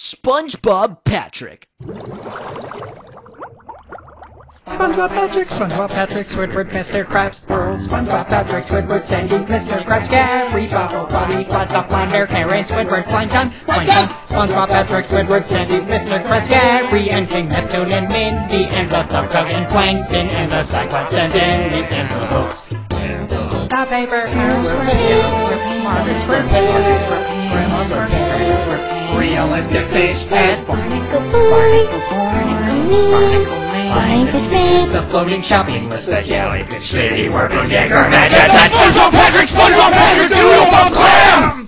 SpongeBob Patrick. SpongeBob Patrick, Squidward, Mr. Krabs, Pearl, SpongeBob Patrick, Squidward, Sandy, Mr. Krabs, Gary, Bobble, Bobby, Flopsop, Flounder, Karen, Squidward, Plankton, SpongeBob Patrick, Squidward, Sandy, Mr. Krabs, Gary, and King Neptune, and Mindy, and the Thug and Plankton, and the Cyclops, and Dennis, and the Hooks. The paper, realistic fish, and Barnacle Boy, Barnacle Me, Barnacle Smith, the floating shopping list, the jellyfish city, working digger, SpongeBob Patrick, Doodle Bob Clams!